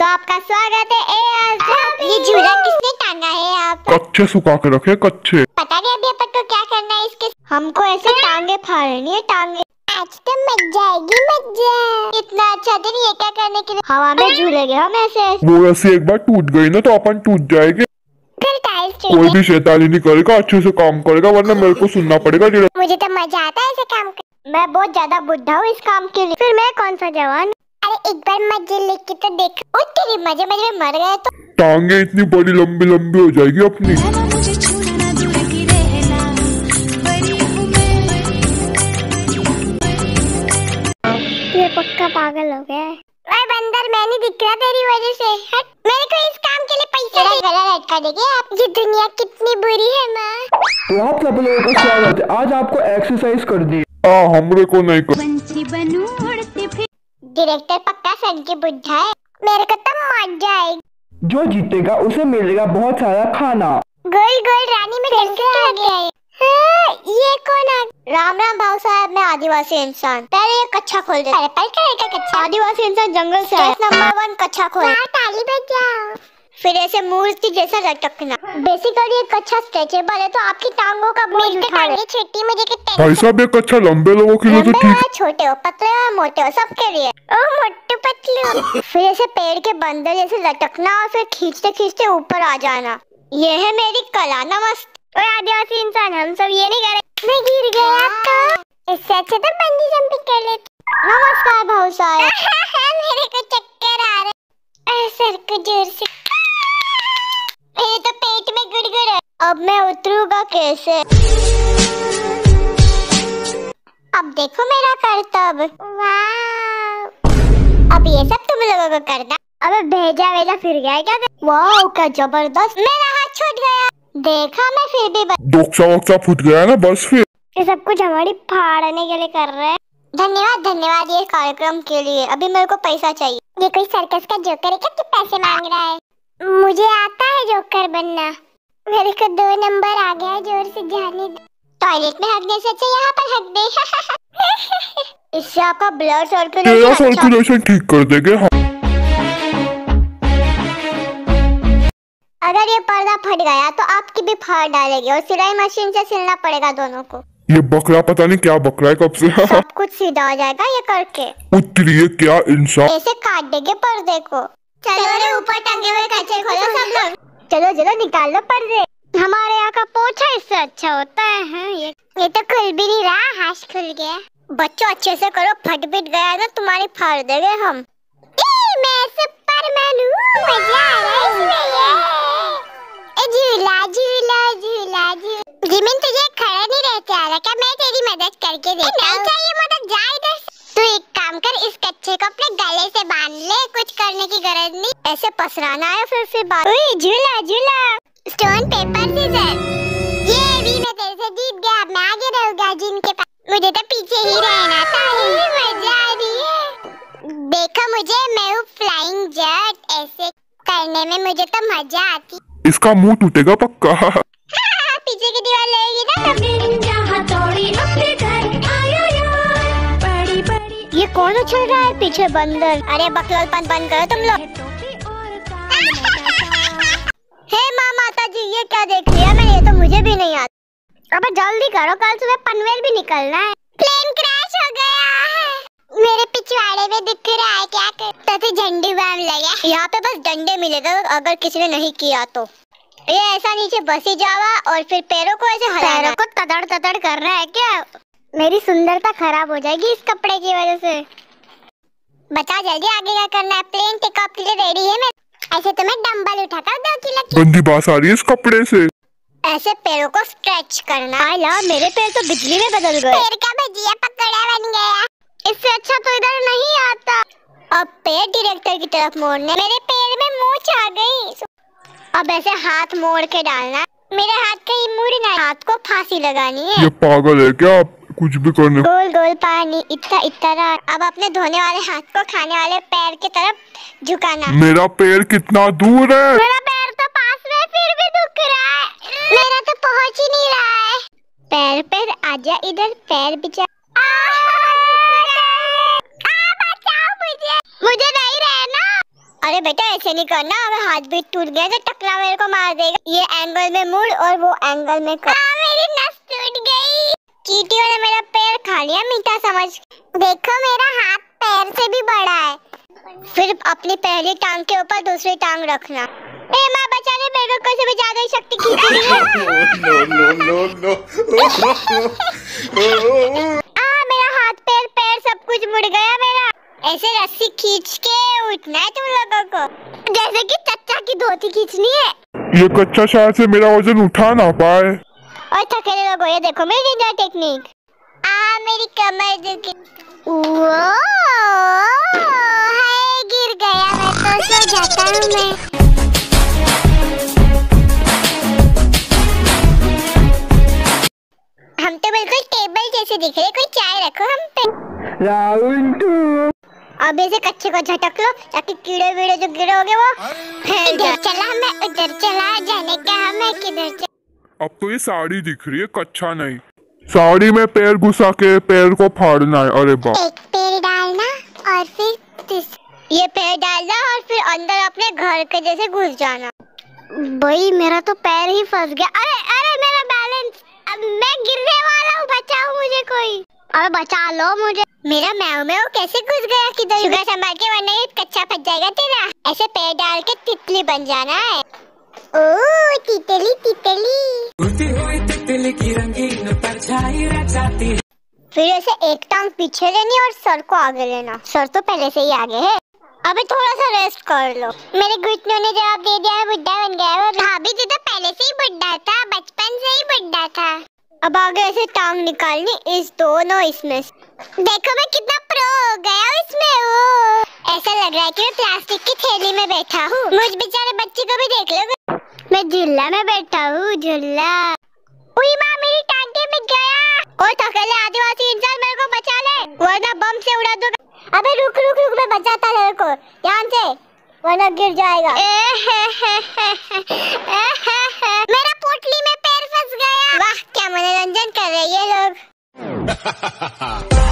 तो आपका स्वागत है। ये झूला किसने टांगा है? आप कच्चे सुखा के रखे कच्चे। पता नहीं अभी अपन को क्या करना है इसके। हमको ऐसे टांगे फाड़नी है, टांगे। आज तो मजा आएगी, मजा। इतना अच्छा दिन ये क्या करने के लिए हवा में झूलेंगे हम ऐसे। वो ऐसे एक बार टूट गई ना तो अपन टूट जाएंगे। फिर टाइल्स कोई भी शैतानी नहीं करेगा, अच्छे से काम करेगा, वरना मेरे को सुनना पड़ेगा। मुझे तो मजा आता है ऐसे काम कर। मैं बहुत ज्यादा बुढ़ा हूँ इस काम के लिए, फिर मैं कौन सा जवान। अरे एक बार मजे लेके तो देखो। तेरी मजे मजे में मर गए तो टांगे इतनी बड़ी लंबी लंबी हो जाएगी अपनी। ये पक्का पागल हो गया है। अरे बंदर, मैं नहीं दिख रहा तेरी वजह से। हट, मेरे को इस काम के लिए पैसा दे। गला लटका देंगे आप। ये दुनिया कितनी बुरी है माँ। तो आप सब लोगों का स्वागत है। आज आपको एक्सरसाइज कर दी। हमरे को नहीं कर। डायरेक्टर पक्का सन की बुढ़ा है। मेरे को तो मजा आएगी। जो जीतेगा उसे मिलेगा बहुत सारा खाना। गोल गोल रानी में कैसे आ गया है? हाँ, ये कौन आ? राम राम भाव साहब, मैं आदिवासी इंसान। पहले ये कच्चा खोल दे। अरे पल का कच्चा। आदिवासी इंसान जंगल से आया। नंबर 1 कच्चा खोल। ताली बजाओ। फिर ऐसे मूर्ति जैसा लटकना। बेसिकली एक कच्चा स्ट्रेचेबल है, तो आपकी टांगों का बोझ उठा ले। छोटी मुझे के भाई साहब ये कच्चा लंबे लोगों के लिए तो ठीक है। छोटे हो, पतले हो, मोटे हो, सबके लिए। ओ मोटे पतले। फिर ऐसे पेड़ के बंदर जैसे लटकना और फिर खींचते खींचते ऊपर आ जाना। ये है मेरी कला। नमस्ते। ओए आदिवासी इंसान, हम सब ये नहीं करें। मैं गिर गया तो इससे अच्छा तो बंजी जंपिंग कर लेते। नमस्कार भाऊ साहब। मेरे को चक्कर आ रहे। सर को जोर से। मेरे तो पेट में गुड़गुड़ है। अब मैं उतरूंगा कैसे? अब देखो मेरा करतब। वाह, अब ये सब तुम लोगों को करना। अबे भेजा वेजा फिर गया क्या? वाह क्या जबरदस्त। मेरा हाथ छूट गया। देखा मैं फिर भी डोक्सा वोक्सा फूट गया ना, बस फिर। ये सब कुछ हमारी फाड़ने के लिए कर रहे हैं। धन्यवाद धन्यवाद ये कार्यक्रम के लिए। अभी मेरे को पैसा चाहिए। ये कोई सर्कस का जोकर है क्या? तू पैसे मांग रहा है? मुझे आता है जोकर बनना। मेरे को 2 नंबर आ गया है, जोर से जाने दे। टॉयलेट में हगने से अच्छा यहाँ पर हग दे। इससे आपका ब्लड सर्कुलेशन ठीक कर देंगे हम। अगर ये पर्दा फट गया तो आपकी भी फाड़ डालेगी और सिलाई मशीन से सिलना पड़ेगा दोनों को। ये बकरा पता नहीं क्या बकरा है कब से। सब कुछ सीधा हो जाएगा ये करके। उतरिए क्या इंसान। ऐसे काट देंगे पर्दे को। चलो रे ऊपर टंगे हुए कच्चे खोलो सब लोग। चलो चलो निकाल लो पर्दे। हमारे यहाँ का पोछा इससे अच्छा होता है। ये तो खुल भी नहीं रहा, हाश खुल गया। बच्चों अच्छे से करो, फट पिट गया ना तुम्हारी फाड़ देंगे हम। मैं सुपरमैन हूँ, मजा आ रहा है इसमें। झूला झूला झूला झूला। जिमिन तुझे खड़ा नहीं रहते आ रहा क्या? मैं तेरी मदद करके देता हूँ। नहीं चाहिए मदद, जा इधर। तू एक काम कर, इस कच्चे को अपने गले से बांध ले। कुछ करने की गरज नहीं, ऐसे पसराना है फिर बात। झूला झूला। Stone paper scissor. ये भी मैं तेरे से जीत गया। मैं आगे रहूंगा जिनके पास। मुझे तो पीछे ही रहना था। मजा आ रही है। देखो मुझे, मैं हूँ फ्लाइंग जेट। ऐसे करने में मुझे तो मजा आती। इसका मुंह टूटेगा पक्का। पीछे की दीवार लगेगी ना। ये कौन उछल रहा है पीछे? बंदर। अरे बकलोलपन बंद करो तुम लोग। हे माँ माता जी, ये क्या देख लिया मैंने? ये तो मुझे भी नहीं आता। अबे जल्दी करो, कल सुबह पनवेल भी निकलना है। प्लेन क्रैश हो गया है। मेरे पिछवाड़े में दिख रहा है क्या कर? तो झंडी बाम लगा। यहाँ पे बस डंडे मिलेगा अगर किसी ने नहीं किया तो। ये ऐसा नीचे बस ही जावा और फिर पैरों को ऐसे हिलाना। पैरों को तदड़ तदड़ कर रहा है क्या? मेरी सुंदरता खराब हो जाएगी इस कपड़े की वजह से। बता जल्दी आगे क्या करना है? प्लेन टेक ऑफ के लिए रेडी है मैं। ऐसे तो मैं डंबल उठाता हूँ 2 किलो की। गंदी बात आ रही है इस कपड़े से। ऐसे पैरों को स्ट्रेच करना। आला मेरे पैर तो बिजली में बदल गए। पैर का भजिया पकौड़ा बन गया। इससे अच्छा तो इधर नहीं आता। अब पैर डायरेक्टर की तरफ मोड़ने। मेरे पैर में मूंछ आ गई। अब ऐसे हाथ मोड़ के डालना। मेरे हाथ कहीं मुड़ना, हाथ को फांसी लगानी है। ये पागल है क्या? आप कुछ भी करने। गोल गोल पानी इतना इतना। अब अपने धोने वाले हाथ को खाने वाले पैर की तरफ झुकाना। मेरा पैर कितना दूर है? मेरा पैर तो पास में, फिर भी दुख रहा है। मेरा तो पहुंच ही नहीं रहा है। पैर पैर आजा इधर, पैर बिचा। बचाओ मुझे नहीं रहना। अरे बेटा ऐसे नहीं करना, अगर हाथ भी टूट गया तो टकला मेरे को मार देगा। ये एंगल में मुड़ और वो एंगल में कर। मेरी नस टूट गई। चींटियों ने मेरा पैर खा लिया मीठा समझ। देखो मेरा हाथ पैर से भी बड़ा है। फिर अपनी पहली टांग के ऊपर दूसरी टांग रखना। ए माँ बचा ले, मेरे को कैसे भी ज्यादा ही शक्ति खींच रही है। मेरा हाथ पैर सब कुछ मुड़ गया मेरा। ऐसे रस्सी खींच के उठना है तुम लोगों को, जैसे कि चच्चा की धोती खींचनी है। ये कच्चा शायद से मेरा वजन उठा ना पाए। और थकेले लोगों, ये देखो मेरी निंजा टेक्निक। मेरी कमर दुखी। हाय गिर गया मैं, तो सो जाता हूँ मैं। हम तो बिल्कुल टेबल जैसे दिख रहे, कोई चाय रखो हम पे। राउंड 2। अब इसे कच्चे को झटक लो ताकि कीड़े वीड़े जो गिरोगे वो इधर चला मैं उधर चला, जाने का मैं किधर चला। अब तो ये साड़ी दिख रही है, कच्चा नहीं। साड़ी में पैर घुसा के पैर को फाड़ना है। अरे बाप। एक पैर डालना और फिर ये पैर डालना और फिर अंदर अपने घर के जैसे घुस जाना। भाई मेरा तो पैर ही फंस गया। अरे अरे मेरा बैलेंस, अब मैं गिरने वाला हूँ, बचाओ मुझे कोई। अरे बचा लो मुझे। मेरा मैव मैव कैसे घुस गया किधर? शुगर संभाल के वरना ये कच्चा फट जाएगा तेरा। ऐसे पैर डाल के तितली बन जाना है। ओ तितली तितली। उड़ती हुई तितली की रंगीन परछाई रह जाती है। फिर ऐसे एक टांग पीछे लेनी और सर को आगे लेना। सर तो पहले से ही आगे है। अबे थोड़ा सा रेस्ट कर लो। मेरे घुटनों ने जवाब दे दिया है, बुड्ढा बन गया है। भाभी जी तो पहले से ही बुड्ढा था, बचपन से ही बुड्ढा था। अब आगे ऐसे टांग निकालनी इस दोनों इसमें से। देखो मैं कितना प्रो हो गया हूँ इसमें। वो ऐसा लग रहा है कि मैं प्लास्टिक की थैली में बैठा हूँ। मुझ बेचारे बच्चे को भी देख लो, मैं झूला में बैठा हूँ, झूला। उई माँ मेरी टांगे में गया। और थकेले आदिवासी इंसान मेरे को बचा ले, वरना बम से उड़ा दूंगा। अबे रुक रुक रुक, मैं बचाता तेरे को ध्यान से, वरना गिर जाएगा। मेरा पोटली में पैर फंस गया। वाह क्या मनोरंजन कर रहे हैं ये लोग।